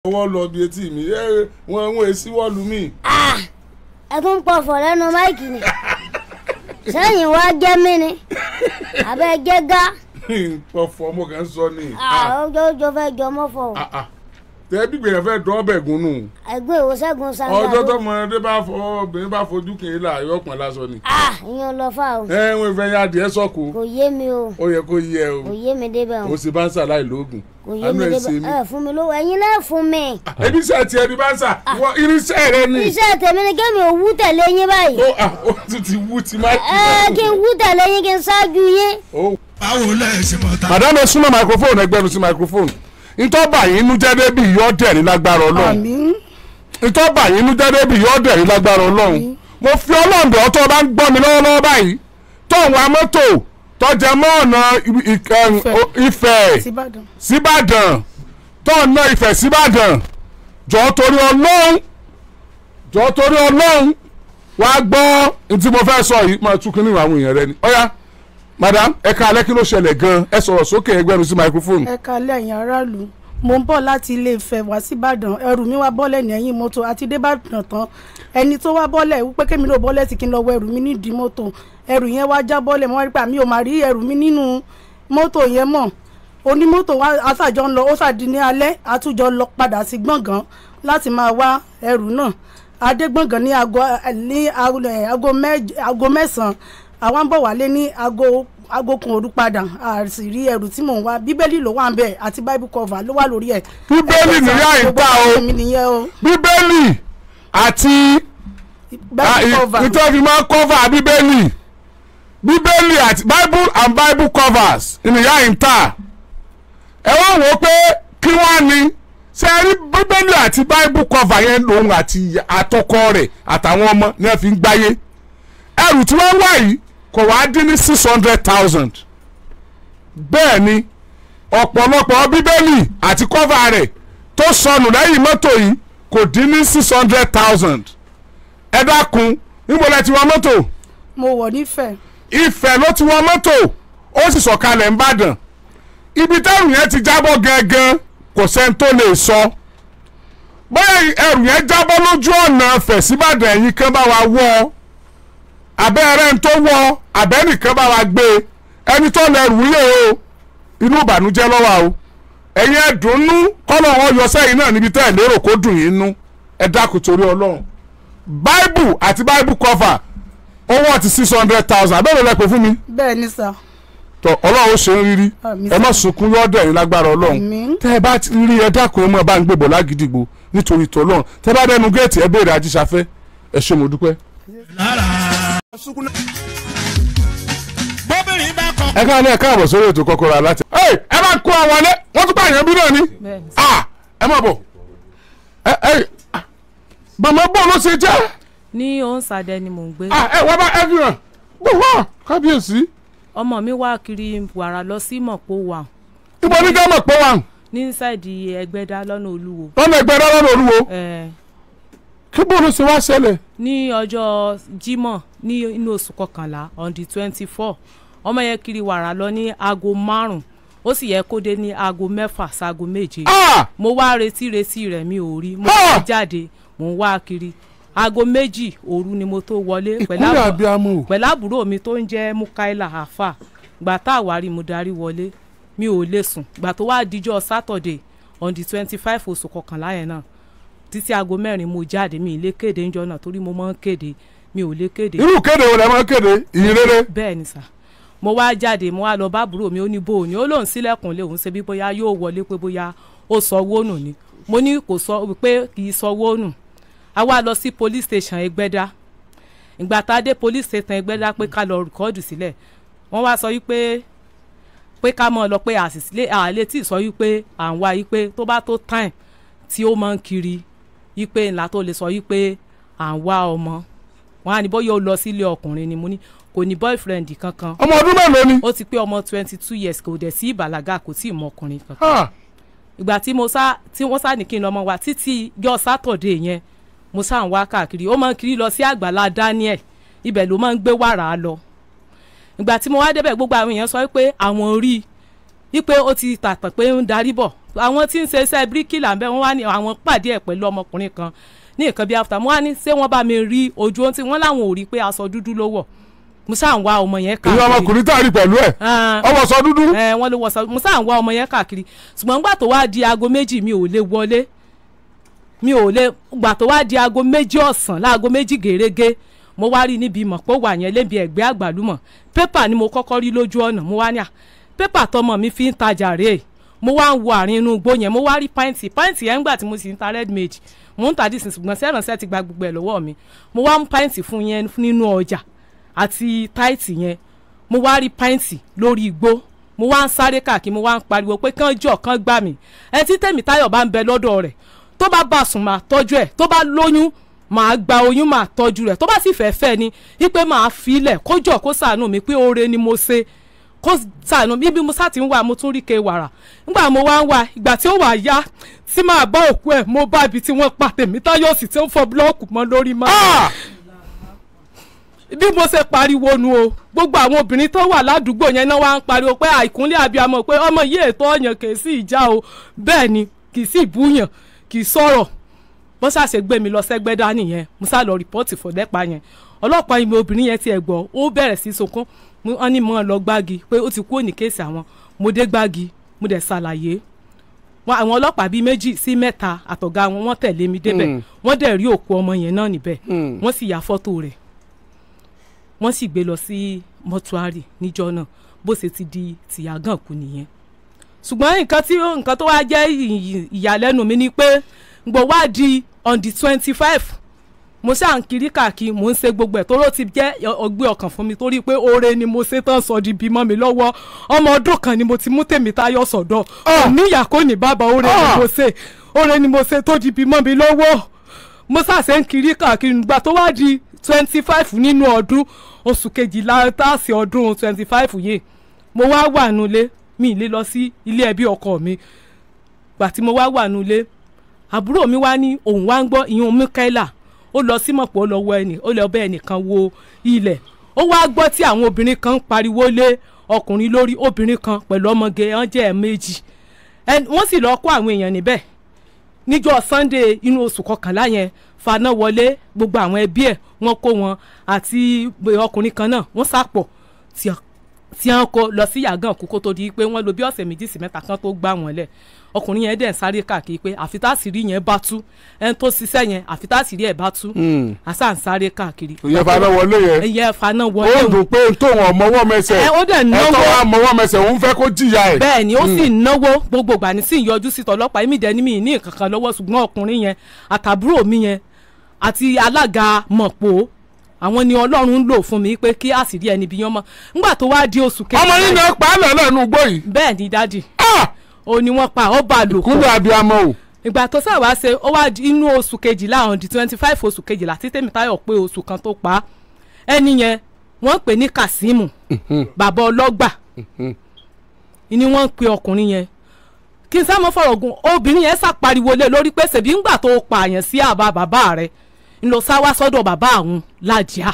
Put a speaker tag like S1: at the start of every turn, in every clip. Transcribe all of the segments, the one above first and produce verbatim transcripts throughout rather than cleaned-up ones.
S1: wọ́n lọ bí etí mi wọ́n wọ́n èsì wọ́ọ̀lù mi.
S2: ẹ tún pọ̀fọ̀ lẹ́nu máìkì ni sẹ́yìn wá jẹ́ mí ni abẹ́ jẹ́ gá.
S1: pọ̀fọ̀ mo kàn ń sọ ni.
S2: ọjọ́ ọjọ́ fẹ́ jọ mọ́fọ̀.
S1: tẹ bí gbèyàn fẹ́ dán ọbẹ̀ gùn nù.
S2: ẹgbẹ́ ìwòsẹ́gun sanwó.
S1: ọjọ́ tọmọdé bá fọ obìnrin bá fojú kì í là yọ pọ̀n lásán ni.
S2: ìyẹn lọ fà o.
S1: ẹ wọn fẹ́ yá adìẹ sọ̀kò.
S2: kò yé mi o.
S1: ó yẹ kó yẹ o.
S2: kò yé mi débẹ̀ o.
S1: o sì bá ń sà láì lóògùn.
S2: kò yé mi débẹ̀ ẹ fún mi lówó ẹ̀yin náà fún mi.
S1: ebi iṣẹ́ tiẹ̀ ni bá ń sà wọ irinṣẹ́ rẹ ni.
S2: iṣẹ́ tèmi ni kémi ò wú tẹ̀lé yín báyìí.
S1: ó ó tún ti wú ti máa kí.
S2: ẹ kí n wú tẹ̀lé yín kí n ṣáájú yín.
S3: báwo lẹ ṣe mọ̀ ta.
S1: madame ẹ súnmọ́ microphone ẹgbẹ́nu sí microphone ntọ́ba yìí inú jẹ́ débi yọ́ dẹ̀rí lágbára ọlọ́run ntọ́ba yìí inú jẹ́ débi yọ́ dẹ̀rí lágbára ọlọ́run mo fi ọlọ́run bẹ̀ ọ́ tó bá ń gbọ́ mi lọ́wọ́lọ́wọ́ báyìí tó ń wa mọ́tò tó jẹ mọ́ ọ̀nà Ifẹ̀ síbàdàn tó ń ná Ifẹ̀ síbàdàn jọ̀ọ́ torí ọlọ́run jọ̀ọ́ torí ọlọ́run wàá gbọ́ ntí mo fẹ́ sọ yìí máa tún kí ní àwọn èèyàn rẹ ni ọ̀ya madam ẹ ká alẹ́ kí ló ṣẹlẹ̀ gan-an ẹ sọ̀rọ̀ sókè ẹgbẹ́nu sí microphone.
S4: ẹ ká alẹ́ ẹ̀yin aráàlú mo ń bọ̀ láti ilé Ifẹ̀ wá síbàdàn ẹrù mi wá bọ́lẹ̀ ní ẹ̀yìn mọ́tò àti débàdàn tán ẹni tó wá bọ́lẹ̀ wípé kémi ló bọ́lẹ̀ tí kí n lọ wọ ẹrù mi nídìí mọ́tò ẹrù yẹn wá já bọ́lẹ̀ mo wá rí pé àmì ò máa rí ẹrù mi nínú mọ́tò yẹn mọ́ onímọ́tò wa àtàjọ ń lọ ó ṣàdí ní alẹ́ àtújọ lọ padà sí gbọ̀ngàn láti máa wá ẹrù náà adégbọ̀ngàn ní aago mẹ́sàn-án àwọn ń bọ̀ wálé ní aago aago kan òru padà a sì rí ẹrù tí mò ń wá bíbélì ló wà ń bẹ̀ àti bible cover ló wà lórí ẹ̀.
S1: bíbélì nìyá ìta o bíbélì àti ìtọ́jú máa ń cover bíbélì bíbélì àti bible and bible covers nìyá ìta ẹ wá wò ó pé kí wọ́n ní ṣe rí bíbélì àti bible cover yẹn lòun àti àtọkọ rẹ̀ àtàwọn ọmọ ní wọ́n fi ń gbáyé ẹrù tí wọ́n wá yìí kò wá dín ní six hundred thousand bẹ́ẹ̀ ni ọ̀pọ̀lọpọ̀ bíbélì àti kọ́fà rẹ̀ tó sọnù lẹ́yìn mọ́tò yìí kò dín ní six hundred thousand ẹ dákun níbo lẹ ti wọ mọ́tò.
S4: mo wọ̀ nífẹ̀ẹ́. Ifẹ̀
S1: ló ti wọ mọ́tò ó sì sọ̀kalẹ̀ ńbàdàn ibi tẹ́rù yẹn ti jábọ́ gẹ́gẹ́ kò sẹ́ni tó lè sọ bóyá ẹrù yẹn jábọ́ lójú ọ̀nà Ifẹ̀ síbàdàn ẹ̀yìn kan bá wa wọ́ ọ abẹ́rẹ́ ń tó wọ abẹ́nìkan bá wa gbé ẹni tó lẹ́rù yé o inú ìbànújẹ́ lọ́wọ́ o ẹ̀yin ẹ̀dùnnú kọ́lọ̀ wọn yọ sẹ́yìn náà níbi tẹ́ ẹ̀ lérò kó dùn yín nú ẹ dákun torí ọlọ́run bible àti bible cover owó ti six hundred thousand abẹ́rẹ́ lẹ pè fún mi.
S4: bẹ́ẹ̀ ni sà.
S1: tọ ọlọ́run ó ṣe ń rírí ẹ má sunkún yọ́dọ̀ ẹ̀yin lágbára ọlọ́run tẹ́ ẹ bá rí ẹ dákun ẹ mọ̀ bá ń gbébọ̀ lágídígbò nítorí tọ́lọ́run tẹ́ bá dẹnu géètì ẹ béèrè ajíṣafẹ́ ẹ ṣé mo dúpẹ́. ẹ ká ní ẹ káàbọ̀ sórí ètò Kọ́kọ́rọ́ Aláàtẹ. ẹ bá kó àwọn alẹ́ wọ́n tún bá àyàn bí náà ni ẹ má bọ̀ bàmọ́ bọ́ ló ṣe jẹ́.
S5: ní òǹsàdẹ ni mò ń gbé.
S1: ẹ wọ́n bá ẹ fi hàn bó wà kábíyèsí.
S5: ọmọ mi wá kiri wàrà lọ sí mọ̀pó wà.
S1: ibo ní ká mọ̀pó wà.
S5: ní sáìdì Ẹgbẹ́dá lọ́nà Olúwo.
S1: lọ́nà Ẹgbẹ́dá lọ́nà Olúwo. kí bó ló ṣe wá ṣẹlẹ̀.
S5: ní ọjọ́ Jímọ̀ ní inú oṣù kọkànlá on the twenty four ọmọ yẹn kiri wàrà lọ ní aago márùn ó sì yẹ kó dé ní aago mẹ́fà sáago méje mo wá retí retí rẹ̀ mi ò rí mo wá jáde mo ń wá kiri aago méjì òru ni mo tó wọlé pẹ̀lú àbúrò mi tó ń jẹ́ Mukaila Afa gbà tá àwárí mo darí wọlé mi ò lè sùn gbà tó wá díjọ́ Saturday on the twenty five oṣù kọkànlá yẹn náà títí aago mẹ́rin mo jáde mi ì lè kéde ńjọ́ náà torí mo máa ń kéde mi ò lè kéde.
S1: irú kéde wo lẹ máa ń kéde ìyìn rere.
S5: bẹ́ẹ̀ ni sà mo wá jáde mo wá lọ bá àbúrò mi ó ní bó o ní ó lóun sílẹ̀kùn lé òun ṣe bí bóyá yóò wọlé pé bóyá ó sọ owó nù ni mo ní kò sọ pé kì í sọ owó nù a wá lọ sí police station Ẹgbẹ́dá ìgbà tá a dé police station Ẹgbẹ́dá pé ká lọ rìkọ́ọ̀dù sílẹ̀ wọ́n wá sọ wípé pé ká mọ̀ lọ pé àṣìṣe àlè tí ì sọ wípé à ń wá wípé tó bá tó time tí ó máa ń kiri wípé ńlá tó lè sọ wípé à ń wá ọmọ wọn á ní bóyá ó lọ sílé ọkùnrin ni mo ní kò ní boyfriend kankan.
S1: ọmọ ọdún mélòó ni.
S5: ó ti pé ọmọ twenty two years kò dẹ̀ sí ìbàlágà kò tí ì mọ ọkùnrin kankan. ìgbà tí mo sá tí wọ́n sá ní kí n lọ́mọ wa títí yọ Saturday yẹn mo sá ń wá káàkiri ó máa ń kiri lọ sí àgbàlá Daniel ibẹ̀ ló máa ń gbé wàrà lọ. ìgbà tí mo wá débẹ̀ gbogbo àwọn èèyàn sọ pé àwọn rí i wípé ó ti tàtàn pé ń darí bọ̀ àwọn tí ń ṣe iṣẹ́ bíríkìlà ń bẹ wọ́n wá ní àwọn pàdé ẹ̀ pẹ̀lú ọmọkùnrin kan ní nǹkan bí after mo wá ní ṣé wọ́n bá mi rí ojú ohun tí wọ́n láwọn ò rí pé aṣọ dúdú ló wọ̀ mo sáà ń wá ọmọ yẹn káàkiri.
S1: ìyá ọmọkùnrin tá a rí pẹ̀lú ẹ̀ ọwọ́ sọ dúdú.
S5: ẹ wọ́n ló wọ sọ mo sáà ń wá ọmọ yẹn káàkiri ṣùgbọ́n nígbà tó wá di aago méjì mi ò lè wọlé mi ò lè gbà tó wá di aago méjì ọ̀sán láago méjì gèrègé mo wá rí níbi ìmọ̀pọ̀ wà yẹn lébi ẹ̀gbẹ́ àgbàlùmọ̀ pépà ni mo kọ́kọ́ rí lójú ọ̀nà mo wá ní à pépà tọmọ mi fi ń tajà rèé mo wá ń wo àárín inú igbó yẹn mo wá rí pàǹtì pàǹtì yẹn ńgbà tí mo sì ń ta red mage mo ń ta dísìn ṣùgbọ́n sẹ́rànṣẹ́ ti gba gbogbo ẹ̀ lọ́wọ́ mi mo wá ń pàǹtì fún yẹn nínú ọjà àti táìtì yẹn mo wá rí pàǹtì lórí igbó mo wá ń sáré káàkiri mo wá ń pariwo pé kán jọ kán gbà mí ẹ tí Tèmítáyọ̀ bá ń bẹ lọ́dọ̀ rẹ̀ tó bá bá sùn máa tọ́jú ẹ̀ tó bá lóyún màá gba oyún máa tọ́jú rẹ̀ tó bá sì fẹ́ fẹ́ ni wípé màá filẹ̀ kó jọ kó ṣàánú mi pé oore ni mo ṣe kó ṣàánú mi bí mo sá ti ń wà mo tún rí ke wàrà nígbà mo wá ń wà ìgbà tí ó wà yá tí màá bá òkú ẹ̀ mo bá ibi tí wọ́n pa Tèmítáyọ̀ sí tí ó ń fọ búlọ́ọ̀kù mọ́ lórí máa bí mo ṣe pariwo nu o gbogbo àwọn obìnrin tó wà ládùúgbò yẹn náà wá ń pariwo pé àìkúnlé abiyamọ pé ọmọ yìí ètò ọyàn kì í sí ìjà o bẹ́ẹ̀ ni kì í sí ìbúyàn kì í sọ̀rọ̀ bó ṣàṣe gbé mi lọ sẹ́gbẹ́ dání yẹn mo sá lọ rìpọ́ọ̀tì fọ̀dẹ́pà yẹn ọlọ́pàá ìmọ̀ obìnrin yẹn ti ẹ̀ gbọ́ ó bẹ̀rẹ̀ sí sunkún wọ́n ní mọ́ ọ lọ gbági pé ó ti kú òní kéèsì àwọn mo dé gbági mo dẹ̀ ṣàlàyé wọn àwọn ọlọ́pàá bíi méjì sí mẹ́ta àtọ̀gá wọn wọ́n tẹ̀lé mi débẹ̀ wọ́n dẹ̀ rí òkú ọmọ yẹn náà níbẹ̀ wọ́n sì ya fọ́tò rẹ̀ wọ́n sì gbé lọ sí mọ́túárì níjọ́ náà bó ṣe ti di tìyàgàn kú nìyẹn ṣùgbọ́n nǹkan tí nǹkan tó wá jẹ́ ìyàlẹ́nu mi ni pé gbọ́ wá di on the twenty five mo ṣáà ń kiri káàkiri mo ń ṣe gbogbo ẹ̀ tóró ti jẹ́ ọgbẹ́ ọkàn fún mi torí pé oore ni mo ṣe tán sọ di bímọ mi lọ́wọ́ ọmọ ọdún kan ni mo ti mú Tèmítáyọ̀ sọ̀dọ̀ níyà kò ní bàbá oore ni mo ṣe oore ni mo ṣe tó di bímọ mi lọ́wọ́ mo ṣàṣẹ ń kiri káàkiri nígbà tó wá di twenty five nínú ọdún oṣù kejìlá táàsì ọdún twenty five yìí mo wá wà nulẹ̀ mi ì lè lọ sí ilé ẹbí ọkọ mi gbà tí mo wá wà nulẹ̀ àbúrò mi wá ní òun wá ń gbọ́ ìyún Míkáílà ó lọ sí mọ̀pọ̀ ó lọ wọ ẹnì ó lọ bẹ́ ẹnìkan wo ilẹ̀ ó wá gbọ́ tí àwọn obìnrin kan ń pariwo lé ọkùnrin lórí obìnrin kan pẹ̀lú ọmọge wọn jẹ́ ẹ̀ méjì wọ́n sì lọ́ọ́ kó àwọn èèyàn níbẹ̀ níjọ́ Sunday inú oṣù kọkànlá yẹn faná wọlé gbogbo àwọn ẹbí ẹ̀ wọ́n kó wọn àti ọkùnrin kan náà wọ́n sàpọ̀ tí wọ́n kó lọ sí yàgàn kú kó tó di pé wọ́n lò bí ọ̀sẹ̀ méjì sí mẹ́ta kan tó gbà wọ́n lẹ̀ ọkùnrin yẹn dẹ̀ ń sáré káàkiri pé àfitásírí yẹn bá tú ẹni tó ṣiṣẹ́ yẹn àfitásírí ẹ̀ bá tú àṣà ń sáré káàkiri.
S1: ìyẹn faná wọlé yẹn
S5: ìyẹn faná wọlé
S1: ó dùn pé n tó wọn mọwọ́ mẹsẹ̀
S5: ẹ ó dẹ̀ náwó
S1: ẹ tó wà mọwọ́ mẹsẹ̀ òun fẹ́ kó jìyà ẹ̀.
S5: bẹ́ẹ̀ ni ó sì náwó gbogbo ìgbà ní sí ìyọjú sí tọlọ́pàá èmi dẹ̀ ní mi ní nǹkan kan lọ́wọ́ ṣùgbọ́n ọkùnrin yẹn àtàbúrò mi yẹn àti alága mọ̀pọ̀ àwọn ni Ọlọ́run ń lò fún mi pé kí àṣírí ẹni bí yán mọ́ nígbà tó wá di oṣù kejì.
S1: ọmọ yìí náà pa á lọ lẹ́nu igbó yìí.
S5: bẹ́ẹ̀ ni dádì ó ní wọ́n pa ó bá lò kó.
S1: kúndùn abiyamọ o.
S5: ìgbà tó sáà ṣe ó wá inú oṣù kejìlá on the twenty five oṣù kejìlá tí Tèmítáyọ̀ pé oṣù kan tó pa ẹni yẹn wọ́n pè ní Kazem bàbá ọlọ́gbà ni wọ́n ń pe ọkùnrin yẹn kí n sáà mọ́ fọ̀rọ̀ gùn obìnrin yẹn ṣàpariwo lé lórí pé ṣèbí ńgbà tó pààyàn sí àbá bàbá rẹ̀ ń lọ sá wá sọ́dọ̀ bàbá àwọn lájà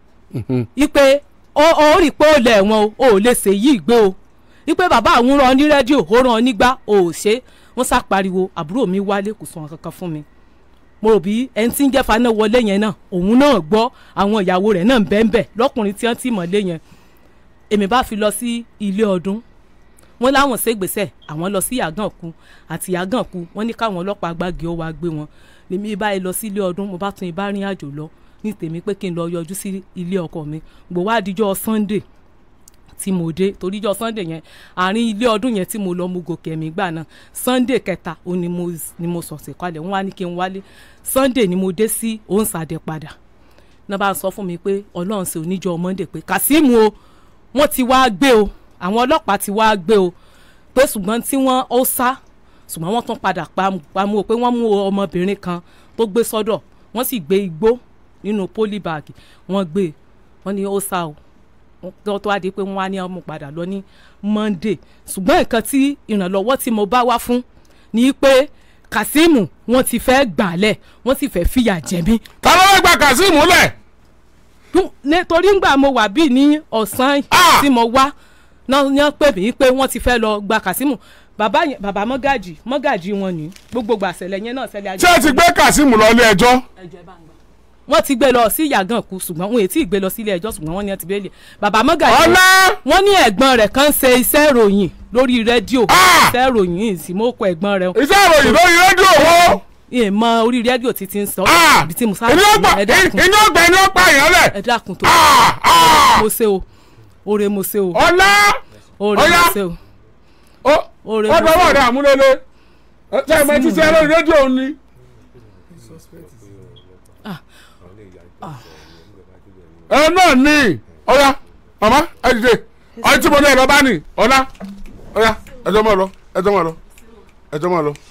S5: ipe ó ó rí pé ó lẹ̀ wọ́n o ò lè ṣe yí ìgbé o ipe bàbá àwọn rán ní rédíò ó rán nígbà ò ṣe wọ́n sá pariwo àbúrò mi wálé kò sọ kankan fún mi mo rò bí ẹni tí ń jẹ́ faná wọlé yẹn náà òun náà gbọ́ àwọn ìyàwó rẹ̀ náà ń bẹ́ẹ̀ bẹ́ẹ̀ lọ́kùnrin tí wọ́n ti mọ̀lé yẹn èmi bá fi lọ sí ilé ọdún wọ́n láwọn ṣègbésẹ̀ àwọn lọ sí Yàgànkú àti Yàgànkú wọ́n ní káwọn ọlọ́pàá gbági ó wá gbé wọn lèmi báyìí lọ sí ilé ọdún mo bá tún ibà rìn àjò lọ ní tèmi pé kí n lọ yọjú sí ilé ọkọ mi gbò wá díjọ́ Sunday tí mo dé toríjọ́ Sunday yẹn àárín ilé ọdún yẹn tí mo lọ mo gòkè mi gbà náà Sunday kẹta ó ní mo ní mo sọ̀sẹ̀ kalẹ̀ wọ́n wá ní kí n wálé Sunday ni mo dé sí òǹsàdé padà náà bá sọ fún mi pé Ọlọ́run ṣe oníjọ́ Monday pé Kazem o wọ́n ti wá gbé o àwọn ọlọ́pàá ti wá gbé o pé ṣùgbọ́n tí wọ́n ó sá ṣùgbọ́n wọ́n tún padà pamọ́ o pé wọ́n mú ọmọbìnrin kan tó gbé sọ́dọ̀ wọ́n sì gbé igbó nínú pólíbàgì wọ́n gbé wọ́n ní ó sá o tó tó wá di pé wọ́n wá ní ọmọ padà lọ ní Monday ṣùgbọ́n nǹkan tí ìrànlọ́wọ́ tí mo bá wá fún ni pé Kazem wọ́n ti fẹ́ gbàlẹ̀ wọ́n sì fẹ́ fìyà jẹ mí.
S1: ta ló fẹ́ gba Kazem lẹ̀.
S5: nítorí ngbà mo wà bíi ní ọ̀sán tí mo wá náà pè mí pé wọ́n ti fẹ́ lọ gba Kazem bàbá yẹn bàbá mọ́gàjì mọ́gàjì wọn ni gbogbo gbàsẹ̀lẹ̀ yẹn náà ṣẹlẹ̀ ajé.
S1: ṣé ẹ ti gbé Kazeem lọ ilé ẹjọ́.
S5: wọ́n ti gbé lọ sí yàgàn kú ṣùgbọ́n wọn ò tí ì gbé lọ sí ilé ẹjọ́ ṣùgbọ́n wọ́n ní ẹ ti gbé lè bàbá mọ́gàjì.
S1: ọlá.
S5: wọ́n ní ẹ̀gbọ́n rẹ̀ kan ṣe iṣẹ́ ìròyìn lórí rédíò iṣẹ́ ìròyìn ìsìmọ́kọ ẹ̀gbọ́n rẹ̀.
S1: iṣẹ́ ìròyìn lórí rédíò wo.
S5: ìmọ̀ orí rédíò títí ń sọ.
S1: ibi tí mo sáré inú ọgbà inú ọgbà inú ọgbà yẹn lẹ.
S5: ẹ dákun tó mo ṣe o oore mo ṣe o.
S1: ọlá
S5: oore mo ṣe o.
S1: ó dọwọ́ rẹ̀ àmúlélé ṣe é mọ ti ṣe lórí rédíò ni. ẹ náà ní ọ̀ya màmá ẹ dìde ọ̀yẹ́ tí mo ní ẹ̀rọ bá ní ọ̀la ọ̀ya ẹjọ́ mọ̀ lọ ẹjọ́ mọ̀ lọ ẹjọ́ mọ̀ lọ.